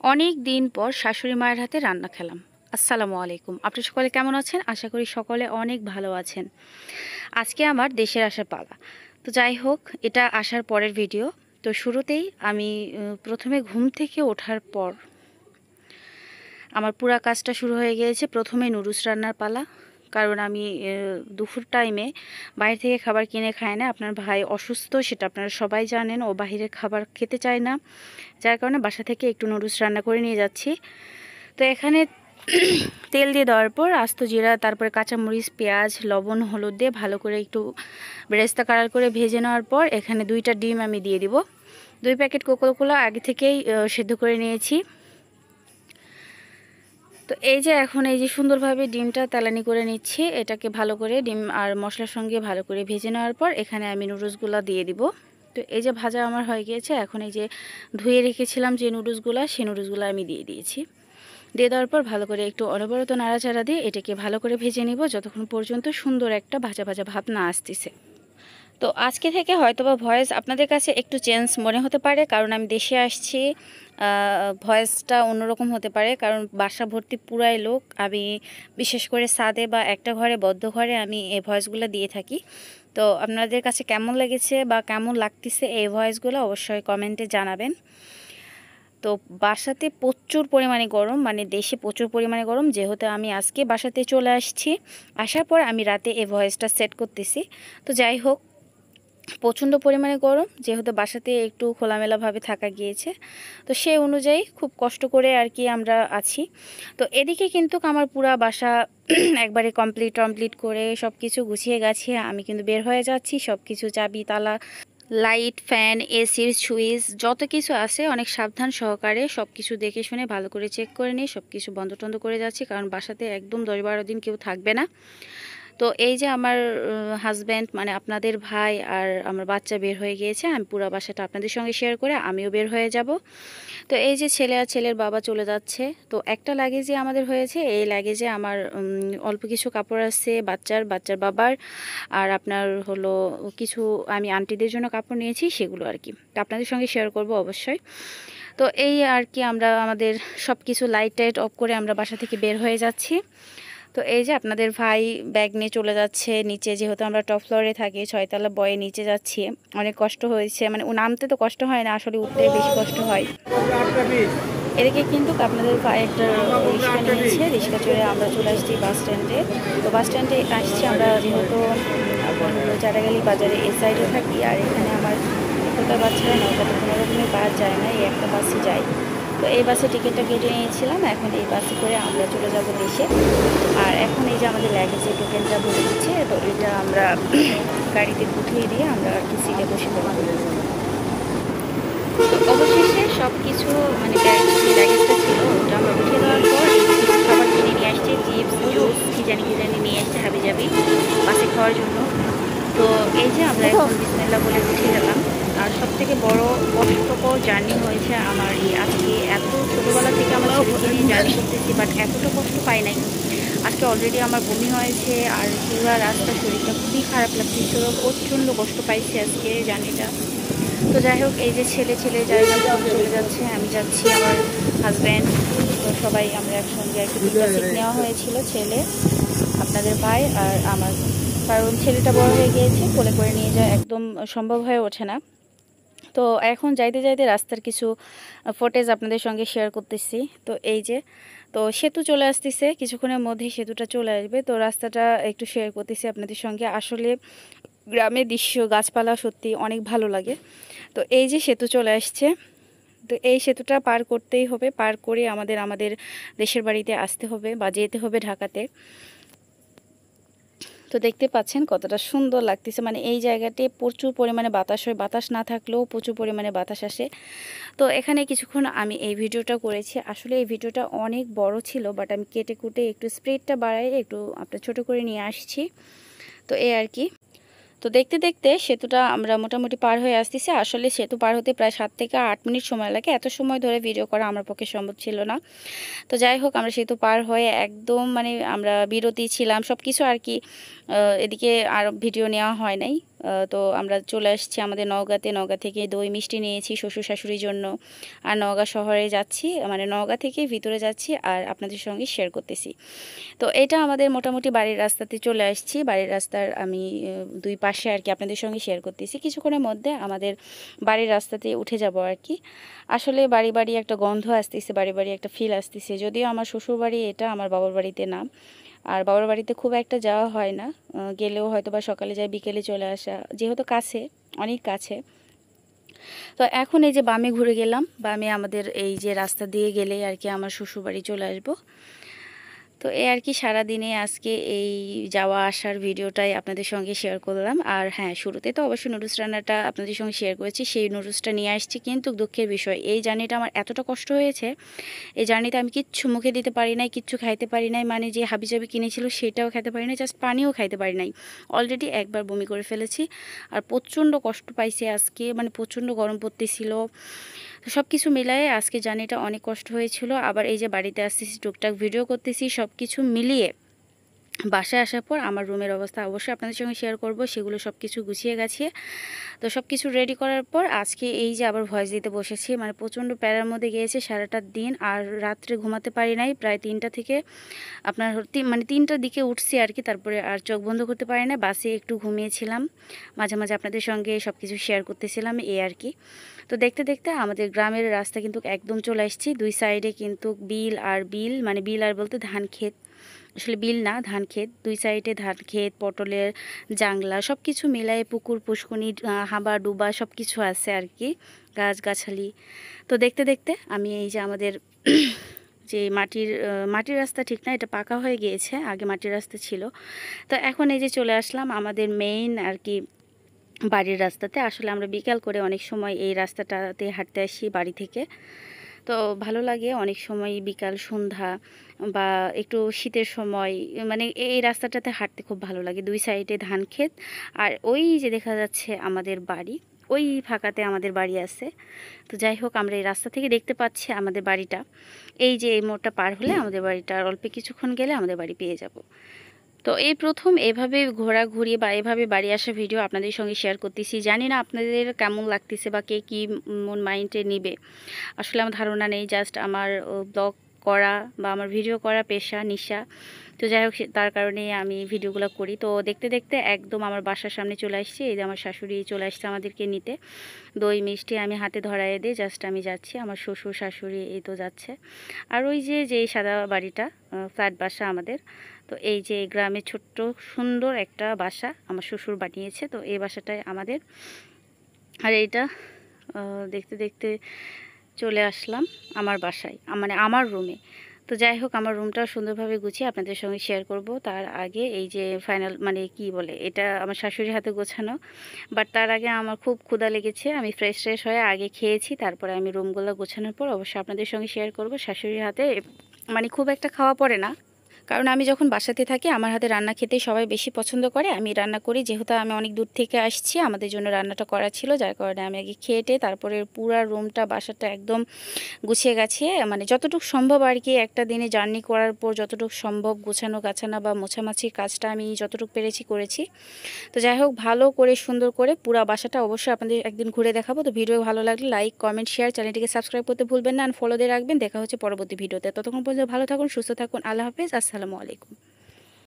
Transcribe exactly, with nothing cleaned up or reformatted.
অনেক দিন পর শাশুড়ি মায়ের হাতে রান্না খেলাম। আসসালামু আলাইকুম। আপনি সকলে কেমন আছেন? আশা করি সকলে অনেক ভালো আছেন। আজকে আমার দেশের আসার পালা। তো যাই হোক, এটা আসার পরের ভিডিও। তো শুরুতেই আমি আহ, প্রথমে ঘুম থেকে ওঠার পর আমার পুরা কাজটা শুরু হয়ে গিয়েছে। প্রথমে নুডলস রান্নার পালা, কারণ আমি আহ, দুপুর টাইমে বাইরে থেকে খাবার কিনে খাই না। আপনার ভাই অসুস্থ, সেটা আপনারা সবাই জানেন। ও বাহিরের খাবার খেতে চায় না, যার কারণে বাসা থেকে একটু নুডলস রান্না করে নিয়ে যাচ্ছি। তো এখানে তেল দিয়ে দেওয়ার পর আস্ত জিরা, তারপরে কাঁচামরিচ, পেঁয়াজ, লবণ, হলুদ দিয়ে ভালো করে একটু বেরেস্তা কালার করে ভেজে নেওয়ার পর এখানে দুইটা ডিম আমি দিয়ে দিব। দুই প্যাকেট কোকোকোলা আগে থেকেই সেদ্ধ করে নিয়েছি। তো এই যে এখন এই যে সুন্দরভাবে ডিমটা তেলানি করে নিচ্ছি। এটাকে ভালো করে ডিম আর মশলার সঙ্গে ভালো করে ভেজে নেওয়ার পর এখানে আমি নুডলসগুলো দিয়ে দিব। তো এই যে ভাজা আমার হয়ে গিয়েছে। এখন এই যে ধুয়ে রেখেছিলাম যে নুডলসগুলো, সেই নুডলসগুলো আমি দিয়ে দিয়েছি। দিয়ে দেওয়ার পর ভালো করে একটু অনবরত নাড়াচাড়া দিয়ে এটাকে ভালো করে ভেজে নিব, যতক্ষণ পর্যন্ত সুন্দর একটা ভাজা ভাজা ভাব না আসতেছে। তো আজকে থেকে হয়তোবা ভয়েস আপনাদের কাছে একটু চেঞ্জ মনে হতে পারে, কারণ আমি দেশে আসছি। ভয়েসটা অন্যরকম হতে পারে, কারণ বাসা ভর্তি পুরাই লোক। আমি বিশেষ করে ছাদে বা একটা ঘরে, বদ্ধ ঘরে আমি এই ভয়েসগুলো দিয়ে থাকি। তো আপনাদের কাছে কেমন লেগেছে বা কেমন লাগতেছে এই ভয়েসগুলো অবশ্যই কমেন্টে জানাবেন। তো বাসাতে প্রচুর পরিমাণে গরম, মানে দেশে প্রচুর পরিমাণে গরম। যেহেতু আমি আজকে বাসাতে চলে আসছি, আসার পর আমি রাতে এই ভয়েসটা সেট করতেছি। তো যাই হোক, প্রচণ্ড পরিমাণে গরম, যেহেতু বাসাতে একটু খোলামেলাভাবে থাকা গিয়েছে, তো সেই অনুযায়ী খুব কষ্ট করে আর কি আমরা আছি। তো এদিকে কিন্তু আমার পুরা বাসা একবারে কমপ্লিট কমপ্লিট করে সব কিছু গুছিয়ে গাছিয়ে আমি কিন্তু বের হয়ে যাচ্ছি। সব কিছু চাবি, তালা, লাইট, ফ্যান, এসির সুইচ, যত কিছু আছে অনেক সাবধান সহকারে সব কিছু দেখে শুনে ভালো করে চেক করে নিয়ে সব কিছু বন্ধ টন্ধ করে যাচ্ছি, কারণ বাসাতে একদম দশ বারো দিন কেউ থাকবে না। তো এই যে আমার হাজব্যান্ড মানে আপনাদের ভাই আর আমার বাচ্চা বের হয়ে গিয়েছে। আমি পুরো বাসাটা আপনাদের সঙ্গে শেয়ার করে আমিও বের হয়ে যাব। তো এই যে ছেলে আর ছেলের বাবা চলে যাচ্ছে। তো একটা লাগেজে আমাদের হয়েছে, এই লাগেজে আমার অল্প কিছু কাপড় আছে বাচ্চার, বাচ্চার বাবার, আর আপনার হলো কিছু আমি আন্টিদের জন্য কাপড় নিয়েছি, সেগুলো আর কি তো আপনাদের সঙ্গে শেয়ার করব অবশ্যই। তো এই আর কি আমরা আমাদের সব কিছু লাইট টাইট অফ করে আমরা বাসা থেকে বের হয়ে যাচ্ছি। তো এই যে আপনাদের ভাই ব্যাগ নিয়ে চলে যাচ্ছে নিচে, যেহেতু আমরা টপ ফ্লোরে থাকি, ছয়তলা বয়ে নিচে যাচ্ছি। অনেক কষ্ট হয়েছে, মানে ও নামতে তো কষ্ট হয় না, আসলে উঠতে বেশি কষ্ট হয়। এদিকে কিন্তু আপনাদের ভাই একটা রিক্সা নিয়েছে, রিক্সা চড়ে আমরা চলে আসছি বাস স্ট্যান্ডে। তো বাস স্ট্যান্ডে আসছি আমরা, যেহেতু আপনার হলো চারাগালি বাজারে এই সাইডে থাকি, আর এখানে আমার ছোটো বাচ্চারা নৌকাতে কোনো রকমের বাস যায় না, এই একটা বাসই যায়। তো এই বাসে টিকিটটা কেটে নিয়েছিলাম, এখন এই বাসে করে আমরা চলে যাব দেশে। আর এখন এই যে আমাদের লাগেজের টোকেনটা বলে দিচ্ছে, তো এটা আমরা গাড়িতে উঠিয়ে দিয়ে আমরা আর কি সিটে বসে দেবো। তো অবশেষে সব কিছু মানে ব্যাগ যে লাগেজটা ছিল ওটা আমরা উঠিয়ে দেওয়ার পর এই যে কিছু খাবার কিনে নিয়ে আসছে, চিপস, জুস, কি জানি কি জানি নিয়ে আসছে হাবি জাবি বাসে খাওয়ার জন্য। তো এই যে আমরা এখন বিসমিল্লাহ বলে উঠে গেলাম। আর সব থেকে বড় কষ্টকর জার্নি হয়েছে আমার এই আজকে। এত ছোটোবেলা থেকে আমার ছেলেকে নিয়ে জার্নি করতেছি, বাট এতটা কষ্ট পাই নাই আজকে। অলরেডি আমার বমি হয়েছে আর পুরা রাস্তা শরীরটা খুবই খারাপ লাগছিল, প্রচণ্ড কষ্ট পাইছি আজকে জার্নিটা। তো যাই হোক, এই যে ছেলে ছেলে জায়গা চলে যাচ্ছে, আমি যাচ্ছি, আমার হাজব্যান্ড, তো সবাই আমরা একসঙ্গে একটু তিনটা সিট নেওয়া হয়েছিল, ছেলে, আপনাদের ভাই আর আমার। কারণ ছেলেটা বড় হয়ে গিয়েছে, কোলে করে নিয়ে যাওয়া একদম সম্ভব হয়ে ওঠে না। তো এখন যাইতে যাইতে রাস্তার কিছু ফুটেজ আপনাদের সঙ্গে শেয়ার করতেছি। তো এই যে, তো সেতু চলে আসতেছে, কিছুক্ষণের মধ্যেই সেতুটা চলে আসবে। তো রাস্তাটা একটু শেয়ার করতেছি আপনাদের সঙ্গে। আসলে গ্রামের দৃশ্য, গাছপালা সত্যি অনেক ভালো লাগে। তো এই যে সেতু চলে আসছে, তো এই সেতুটা পার করতেই হবে, পার করে আমাদের আমাদের দেশের বাড়িতে আসতে হবে বা যেতে হবে ঢাকাতে। তো দেখতে পাচ্ছেন কতটা সুন্দর লাগতেছে, মানে এই জায়গাতে প্রচুর পরিমাণে বাতাস হয়, বাতাস না থাকলেও প্রচুর পরিমাণে বাতাস আসে। তো এখানে কিছুক্ষণ আমি এই ভিডিওটা করেছি। আসলে এই ভিডিওটা অনেক বড় ছিল, বাট আমি কেটে কুটে একটু স্পিডটা বাড়াই একটু আপনার ছোট করে নিয়ে আসছি। তো এই আর কি। তো দেখতে দেখতে সেতুটা আমরা মোটামুটি পার হয়ে আসতেছি। আসলে সেতু পার হতে প্রায় সাত থেকে আট মিনিট সময় লাগে, এত সময় ধরে ভিডিও করা আমার পক্ষে সম্ভব ছিল না। তো যাই হোক, আমরা সেতু পার হয়ে একদম মানে আমরা বিরতি ছিলাম সব কিছু আর কি, এদিকে আর ভিডিও নেওয়া হয় নাই। তো আমরা চলে আসছি আমাদের নওগাঁতে। নওগাঁ থেকে দই মিষ্টি নিয়েছি শ্বশুর শাশুড়ির জন্য। আর নওগাঁ শহরে যাচ্ছি, মানে নওগাঁ থেকে ভিতরে যাচ্ছি আর আপনাদের সঙ্গে শেয়ার করতেছি। তো এটা আমাদের মোটামুটি বাড়ির রাস্তাতে চলে আসছি। বাড়ির রাস্তার আমি দুই পাশে আর কি আপনাদের সঙ্গে শেয়ার করতেছি। কিছুক্ষণের মধ্যে আমাদের বাড়ির রাস্তাতে উঠে যাব আর কি। আসলে বাড়ি বাড়ি একটা গন্ধ আসতেছে, বাড়ি বাড়ি একটা ফিল আসতেছে। যদিও আমার শ্বশুর বাড়ি এটা, আমার বাবার বাড়িতে না। আর বাবার বাড়িতে খুব একটা যাওয়া হয় না, গেলেও হয়তো বা সকালে যায় বিকেলে চলে আসা, যেহেতু কাছে, অনেক কাছে। তো এখন এই যে বামে ঘুরে গেলাম, বামে আমাদের এই যে রাস্তা দিয়ে গেলে আর কি আমার শ্বশুর বাড়ি চলে আসবো। তো এই আর কি সারাদিনে আজকে এই যাওয়া আসার ভিডিওটাই আপনাদের সঙ্গে শেয়ার করলাম। আর হ্যাঁ, শুরুতে তো অবশ্যই নুডলস রান্নাটা আপনাদের সঙ্গে শেয়ার করেছি, সেই নুডলসটা নিয়ে আসছি। কিন্তু দুঃখের বিষয়, এই জার্নিটা আমার এতটা কষ্ট হয়েছে, এই জার্নিতে আমি কিচ্ছু মুখে দিতে পারি নাই, কিচ্ছু খাইতে পারি নাই। মানে যে হাবিজাবি কিনেছিল সেটাও খাইতে পারি নাই, জাস্ট পানিও খাইতে পারি নাই। অলরেডি একবার বমি করে ফেলেছি আর প্রচণ্ড কষ্ট পাইছি আজকে, মানে প্রচণ্ড গরম পড়তেছিল। তো সব কিছু মিলায়ে আজকে জার্নিটা অনেক কষ্ট হয়েছিল। আবার এই যে বাড়িতে আসতেছি, টুকটাক ভিডিও করতেছি, সব কিছু মিলিয়ে বাসায় আসার পর আমার রুমের অবস্থা অবশ্যই আপনাদের সঙ্গে শেয়ার করব। সেগুলো সব কিছু গুছিয়ে গাছিয়ে তো সব কিছু রেডি করার পর আজকে এই যে আবার ভয়েস দিতে বসেছি। মানে প্রচণ্ড প্যারার মধ্যে গিয়েছে সারাটা দিন, আর রাত্রে ঘুমাতে পারি নাই। প্রায় তিনটা থেকে আপনার মানে তিনটার দিকে উঠছি আর কি, তারপরে আর চোখ বন্ধ করতে পারি না। বাসে একটু ঘুমিয়েছিলাম, মাঝে মাঝে আপনাদের সঙ্গে সব কিছু শেয়ার করতেছিলাম এই আর কি। তো দেখতে দেখতে আমাদের গ্রামের রাস্তা কিন্তু একদম চলে আসছি। দুই সাইডে কিন্তু বিল আর বিল, মানে বিল আর বলতে ধান ক্ষেত, আসলে বিল না, ধান ক্ষেত। দুই সাইডে ধান ক্ষেত, পটলের জাংলা, সব কিছু মিলায়ে পুকুর পুষ্কুনি, হাবা ডুবা সব কিছু আছে আর কি, গাছগাছালি। তো দেখতে দেখতে আমি এই যে আমাদের যে মাটির মাটির রাস্তা ঠিক না, এটা পাকা হয়ে গিয়েছে, আগে মাটির রাস্তা ছিল। তো এখন এই যে চলে আসলাম আমাদের মেইন আর কি বাড়ির রাস্তাতে। আসলে আমরা বিকাল করে অনেক সময় এই রাস্তাটাতে হাঁটতে আসি বাড়ি থেকে। তো ভালো লাগে অনেক সময় বিকাল সন্ধ্যা বা একটু শীতের সময়, মানে এই রাস্তাটাতে হাঁটতে খুব ভালো লাগে। দুই সাইডে ধান ক্ষেত আর ওই যে দেখা যাচ্ছে আমাদের বাড়ি, ওই ফাঁকাতে আমাদের বাড়ি আছে। তো যাই হোক, আমরা এই রাস্তা থেকে দেখতে পাচ্ছি আমাদের বাড়িটা। এই যে এই মোড়টা পার হলে আমাদের বাড়িটা, আর অল্প কিছুক্ষণ গেলে আমাদের বাড়ি পেয়ে যাব। তো এই প্রথম এভাবে ঘোরাঘুরি বা এভাবে বাড়ি আসা ভিডিও আপনাদের সঙ্গে শেয়ার করতেছি। জানি না আপনাদের কেমন লাগতেছে বা কে কী মন মাইন্ডে নেবে, আসলে আমার ধারণা নেই। জাস্ট আমার ব্লগ করা বা আমার ভিডিও করা পেশা, নেশা। তো যাই হোক, তার কারণে আমি ভিডিওগুলো করি। তো দেখতে দেখতে একদম আমার বাসার সামনে চলে আসছি। এই যে আমার শাশুড়ি চলে আসছে আমাদেরকে নিতে। দই মিষ্টি আমি হাতে ধরায় দিই, জাস্ট আমি যাচ্ছি। আমার শ্বশুর শাশুড়ি এই তো যাচ্ছে। আর ওই যে যে সাদা বাড়িটা, ফ্ল্যাট বাসা আমাদের। তো এই যে গ্রামে ছোট্ট সুন্দর একটা বাসা আমার শ্বশুর বানিয়েছে, তো এই বাসাটাই আমাদের। আর এইটা দেখতে দেখতে চলে আসলাম আমার বাসায়, মানে আমার রুমে। তো যাই হোক, আমার রুমটাও সুন্দরভাবে গুছিয়ে আপনাদের সঙ্গে শেয়ার করব। তার আগে এই যে ফাইনাল, মানে কি বলে, এটা আমার শাশুড়ির হাতে গোছানো। বাট তার আগে আমার খুব ক্ষুধা লেগেছে, আমি ফ্রেশ ফ্রেশ হয়ে আগে খেয়েছি, তারপরে আমি রুমগুলো গোছানোর পর অবশ্যই আপনাদের সঙ্গে শেয়ার করব। শাশুড়ির হাতে মানে খুব একটা খাওয়া পড়ে না, কারণ আমি যখন বাসাতে থাকি আমার হাতে রান্না খেতে সবাই বেশি পছন্দ করে। আমি রান্না করি, যেহেতু আমি অনেক দূর থেকে আসছি, আমাদের জন্য রান্নাটা করা ছিল, যার কারণে আমি আগে খেয়েটে তারপরে পুরো রুমটা বাসাটা একদম গুছিয়ে গাছিয়ে, মানে যতটুকু সম্ভব আর কি, একটা দিনে জার্নি করার পর যতটুকু সম্ভব গোছানো গাছানো বা মোছামাছির কাজটা আমি যতটুকু পেরেছি করেছি। তো যাই হোক, ভালো করে সুন্দর করে পুরো বাসাটা অবশ্যই আপনাদের একদিন ঘুরে দেখাবো। তো ভিডিও ভালো লাগলে লাইক কমেন্ট শেয়ার, চ্যানেলটিকে সাবস্ক্রাইব করতে ভুলবেন না, আর ফলো দিয়ে রাখবেন। দেখা হচ্ছে পরবর্তী ভিডিওতে। ততক্ষণ পর্যন্ত ভালো থাকুন, সুস্থ থাকুন। আল্লাহ হাফেজ, আসসালামু আলাইকুম।